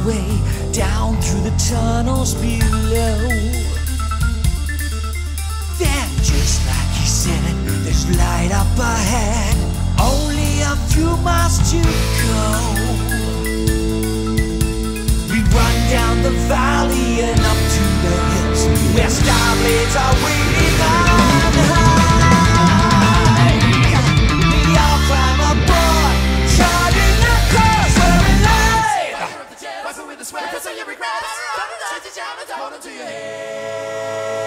way down through the tunnels below. Then, just like he said, there's light up ahead, only a few miles to go. We run down the valley and up to the hills, where star blades are waiting on high. We all climb aboard, charting the course where we live. With the sweat, so you regret. Straight down and hold on to your head.